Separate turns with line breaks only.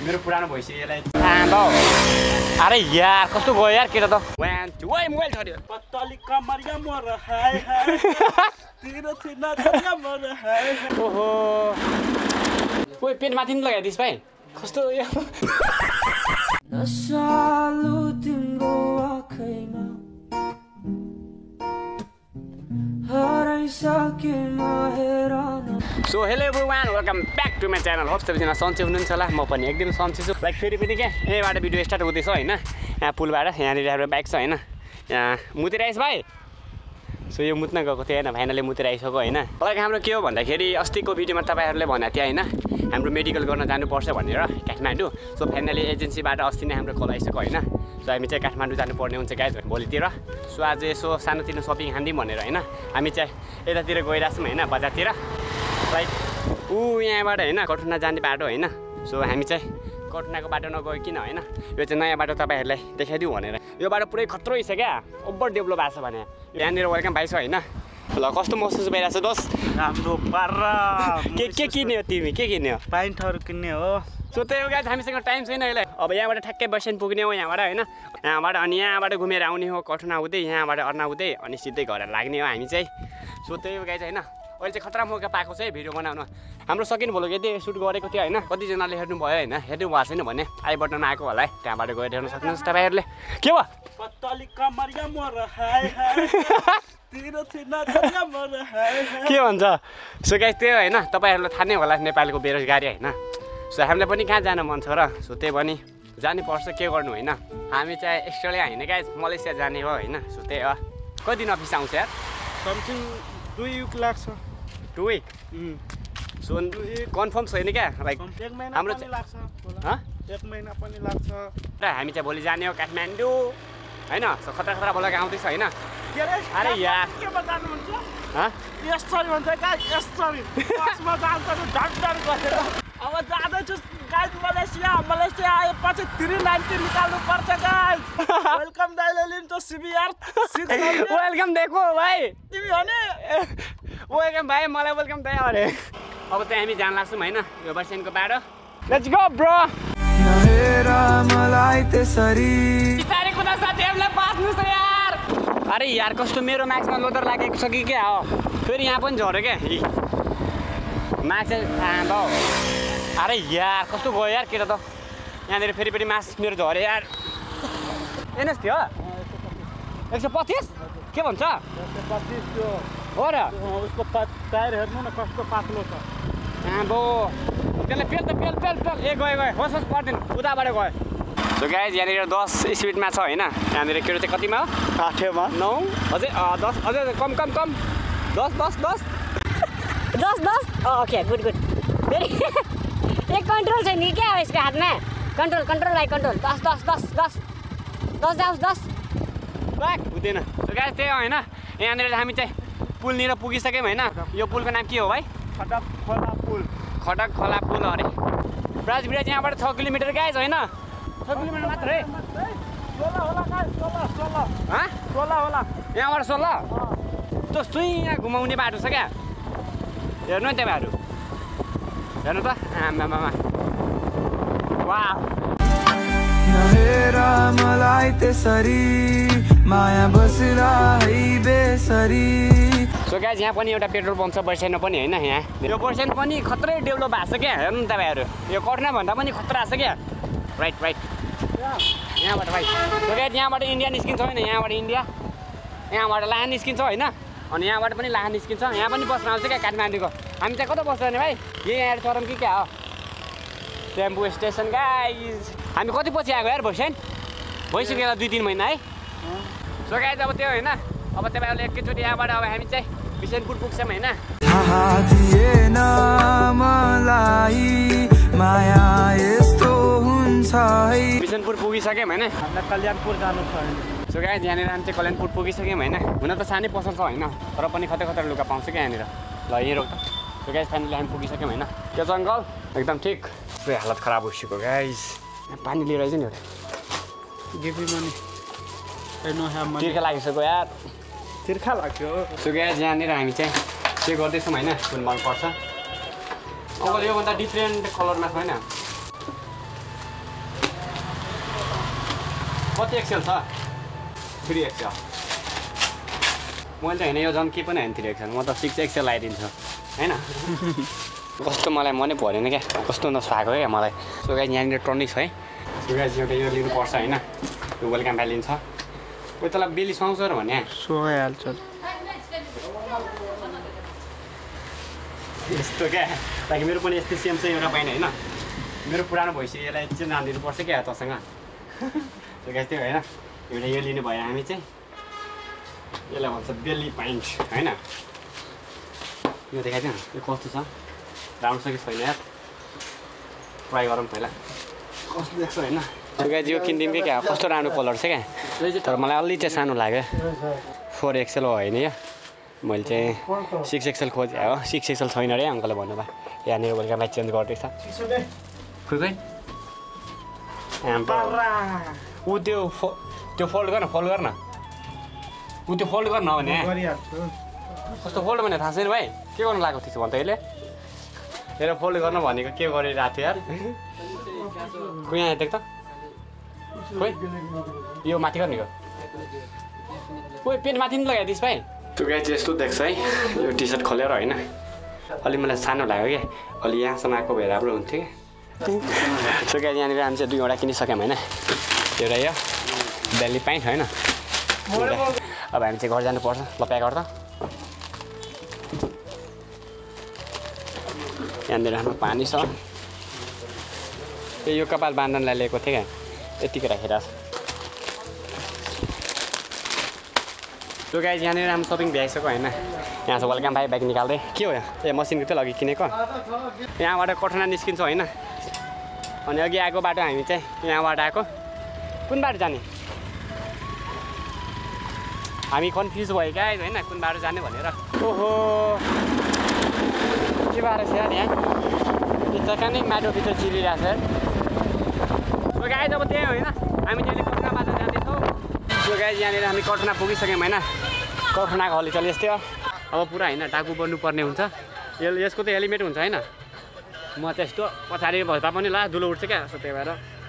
मेरो पुरानो भइसक्यो यसलाई अरे यार कस्तो गयो यार केटा त ओइ मोबाइल छोड्यो
पत्तली कमरिया मोर हाय हाय तिरो थिना थिना मोर हाय
ओहो ओइ पेट माथि नि लगाइदिस् भाइ कस्तो यो
नसालु तिम्रो आँखैमा हराइसके नहेर
so hello everyone welcome back to my channel hope सबैजना सन्चै हुनुहुन्छ होला म पनि एकदम सन्चै छु लाइक फेरि पनि क्या यहीँबाट भिडियो स्टार्ट हुँदैछ होइन यहाँ पुलबाट यहाँनिर हाम्रो बाइक छ होइन यहाँ मुतेर आइस भाइ सो यो मुत्न गएको थियो होइन फाइनली मुतेर आइसक्यो होइन लाइक हाम्रो के हो भन्दाखेरि अस्तिको भिडियोमा तपाईँहरूले भनेको थियो होइन हाम्रो मेडिकल गर्न जानुपर्छ भनेर काठमाडौँ सो फाइनली एजेन्सीबाट अस्ति नै हाम्रो कल आइसक्यो होइन सो हामी चाहिँ काठमाडौँ जानुपर्ने हुन्छ गाइज भोलितिर सो आज यसो सानोतिनो सपिङ हान्दिउँ भनेर होइन हामी चाहिँ यतातिर गइरहेको छौँ होइन बजारतिर लाइक यहाँबाट होइन कठुना जाने बाटो होइन सो हामी चाहिँ कठुनाको बाटो नगइकन होइन यो चाहिँ नयाँ बाटो तपाईँहरूलाई देखाइदिउँ भनेर यो बाटो पुरै खत्रो छ क्या ओभर डेभलप भएको छ भने यहाँनिर वेलकम भाइ छ होइन ल कस्तो महसुस भइरहेको छ दोस्त
राम्रो पारा
के किन्यो तिमी के किन्यो
पाइन्टहरू किन्ने हो
सो त्यही गाइज हामीसँग टाइम छैन अहिले अब यहाँबाट ठ्याक्कै बस्यान पुग्ने हो यहाँबाट होइन यहाँबाट अनि यहाँबाट घुमेर आउने हो कठुना हुँदै यहाँबाट अर्ना हुँदै अनि सिधै घर लाग्ने हो हामी चाहिँ सो त्यही हो गाइज होइन अहिले चाहिँ खतरा मौका पाएको छ है भिडियो बनाउनु हाम्रो सकिन भोलि यदि सुट गरेको थियो होइन कतिजनाले हेर्नु भयो होइन हेर्नु भएको छैन भने आई बटनमा आएको होला है त्यहाँबाट गएर हेर्न सक्नुहुन्छ तपाईँहरूले के भयो
पत्तली कमरिया मोर हाय हाय तिरो थिना थिना मोर हाय हाय
के भन्छ सो गाइज त्यही होइन तपाईँहरूलाई थाहा नै होला नेपालको बेरोजगारी होइन सो हामीलाई पनि कहाँ जान मन छ र सो त्यही पनि जानुपर्छ के गर्नु होइन हामी चाहिँ अस्ट्रेलिया होइन गाइज मलेसिया जाने हो होइन सो त्यही हो कति दिन अफिस आउँछ यार
समथिङ 2 विक लाग्छ
2 विक सो कन्फर्म छैन क्या लाइक
एक महिना
हाम्रो
पनि लाग्छ
हँ
एक महिना पनि लाग्छ
र हामी चाहिँ भोलि जाने हो काठमाडौँ होइन सो खतरा खतरा बोलाएको आउँदैछ होइन अरे यार
केमा जानुहुन्छ
हँ
यसरी भन्छ गाइस यसरी बसमा जान्छ ढडढड गरेर अब जाँदैछु गाइस मलेसिया आएपछि 390 निकाल्नु पर्छ गाइस वेलकम दाइले लिन्छ सिबिआर
वेलकम देखो भाइ
तिमी हो नि
वेलकम भाइ मलाई वेलकम दाइ अरे अब चाहिँ हामी जान लाग्छौँ होइन यो बर्सेनको बाटो लेट्स गो ब्रो बिस्तारै कुदा साथीहरूलाई बाँच्नुहोस् त यार अरे यार कस्तो मेरो मास्कमा लोदर लागेको छ कि क्या हो फेरि यहाँ पनि झऱ्यो क्या मास्क चाहिँ अरे यार कस्तो गयो यार केटा त यहाँनिर फेरि पनि मास्क मेरो झऱ्यो यार एनएस थियो 125 के भन्छ
125 त्यो
हो र
उसको टायर हेर्नु न कस्तो पातलो छ
आबो त्यसलाई पेल त पेल ए गयो होस् पर्दैन उताबाट गयो सो गाइज यहाँनिर 10 स्पिडमा छ होइन यहाँनिर केटो चाहिँ कतिमा हो
8 मा
9 अझै 10 अझै कम 10
ओके गुड फेरि एक कन्ट्रोल छ नि क्या यसको हातमा कन्ट्रोल भाइ कन्ट्रोल 10 जाओस्
हुँदैन सो गाइज त्यही होइन यहाँनिर हामी चाहिँ पुलनिर पुगिसक्यौँ होइन यो पुलको नाम के हो भाइ
खटक
खोला पुल अरे ब्राज यहाँबाट 6 किलोमिटर गाइज होइन 6 किलोमिटर मात्र है
16 होला गाइस 16 होला
यहाँबाट 16 त्यो सुई यहाँ घुमाउने बाटो छ क्या हेर्नु नि तपाईँहरू हेर्नु त आमामा वाह
मलाई त्यसरी माया बसिरा है बेसरी
सो गाइज यहाँ पनि एउटा पेट्रोल पम्प छ बर्सेनमा पनि होइन यहाँ यो बर्सेन पनि खत्रै डेभलप भएको छ क्या हेर्नु नि तपाईँहरू यो कठुना भन्दा पनि खतरा छ क्या राइट यहाँबाट भाइ सो गाइज यहाँबाट इन्डिया निस्किन्छ होइन यहाँबाट इन्डिया यहाँबाट लाहा निस्किन्छ होइन अनि यहाँबाट पनि लाहा निस्किन्छ यहाँ पनि बस्न आउँछ क्या काठमाडौँको हामी चाहिँ कता बस्छ भने भाइ यहाँ चरम कि क्या हो टेम्पो स्टेसन गाइज हामी कति पछि आएको यार भइसक्यो 2-3 महिना है सो गाइज अब त्यो होइन अब तपाईँहरूले एकैचोटि यहाँबाट अब हामी चाहिँ बिसनपुर पुग्छौँ होइन बिसनपुर पुगिसक्यौँ होइन
हामीलाई कल्याणपुर जानु छ
सो गाइज यहाँनिर हामी चाहिँ कल्याणपुर पुगिसक्यौँ होइन हुन त सानै पसल छ होइन तर पनि खतरा लुगा पाउँछ क्या यहाँनिर ल यहीँ रोक सो गाइज फाइनली हामी पुगिसक्यौँ होइन त्यो जङ्गल एकदम ठिक पुरै हालत खराब भइसक्यो गाइज पानी लिएर आइज नि एउटा तिर्खा लागिसक्यो यार
तिर्खा लाग्यो
सो गाइज यहाँनिर हामी चाहिँ के गर्दैछौँ होइन कुन मनपर्छ अब योभन्दा डिफ्रेन्ट कलरमा छ होइन कति एक्सेल छ 3 एक्सेल मैले त होइन यो झन् के पनि होइन 3 एक्सेल म त 6 एक्सेल लगाइदिन्छु होइन कस्तो मलाई मनै परेन क्या कस्तो नसुहाएको क्या मलाई सो गाइस यहाँनिर टर्निङ छ है सो गाइस एउटा यो लिनुपर्छ होइन यो वेलकम ब्याग लिन्छ कोही तँलाई बेली सुहाउँछ र भने
सुहाइहाल्छ
यस्तो क्या ताकि मेरो पनि यस्तै सेम चाहिँ एउटा पाइन होइन मेरो पुरानो भइसक्यो यसलाई चाहिँ नानिदिनुपर्छ क्या तँसँग सो गाइस त्यो होइन एउटा यो लिनु भयो हामी चाहिँ यसलाई भन्छ बेली पाइन्ट होइन यो देखाइदिउँ यो कस्तो छ राम्रो छ कि छैन यार ट्राई गरौँ पहिला कस्तो देख्छ होइन गाइस यो किनिदिउँ कि क्या कस्तो राम्रो कलर छ क्या तर मलाई अलि चाहिँ सानो लाग्यो 4 एक्सेल हो होइन यो मैले चाहिँ 6 एक्सेल खोजेँ हो 6 एक्सेल छैन अरे अङ्कलले भन्नुभयो यहाँनिर बेलुका म्याच चेन्ज गर्दैछ खोइ ऊ त्यो फोल्ड गर्न ऊ त्यो फोल्ड गर्न भने कस्तो फोल्ड भने थाहा छैन भाइ के गर्नु लागेको थिएछ भन्दा यसले हेर फोल्ड गर्न भनेको के गरिरहेको थियो यार खोइ यहाँ देख त खोइ यो माथि गर्ने हो खोइ पेन्ट माथि नि लगाइदिस् भाइ त्यो गाई चाहिँ यस्तो देख्छ है यो टी सर्ट खोलेर होइन अलि मलाई सानो लाग्यो क्या अलि यहाँसम्म आएको भए राम्रो हुन्थ्यो क्या सो गाई यहाँनिर हामी चाहिँ 2वटा किनिसक्यौँ होइन एउटा यो बेली पाइन्ट होइन अब हामी चाहिँ घर जानुपर्छ ल प्याक गर्दा यहाँनिर हाम्रो पानी छ यो कपाल बाँध्नलाई लिएको थिएँ क्या यतिकै राखेर सो गाइस यहाँनिर हामी सपिङ भ्याइसक्यो होइन यहाँ चाहिँ वेलकम भाइ ब्याग निकाल्दै के हो ए मसिनको त्यो लगि किनेको यहाँबाट कठुना निस्किन्छ होइन अनि अघि आएको बाटो हामी चाहिँ यहाँबाट आएको कुन बाटो जाने हामी कन्फ्युज भयो क्या होइन कुन बाटो जाने भनेर ओहो के बाटो छ यार यहाँ त्यो कहाँ नै माटोभित्र चिरिरहेको छ सो गाइस अब त्यही होइन हामी चाहिँ कठुना बाटो जाँदैछौँ सो गाइस यहाँनिर हामी कठुना पुगिसक्यौँ होइन कठुनाको हलचल यस्तै हो अब पुरा होइन टाकु बन्नुपर्ने हुन्छ यसको त हेलमेट हुन्छ होइन म त्यस्तो पछाडि भए तापनि ल धुलो उठ्छ क्या सो त्यही भएर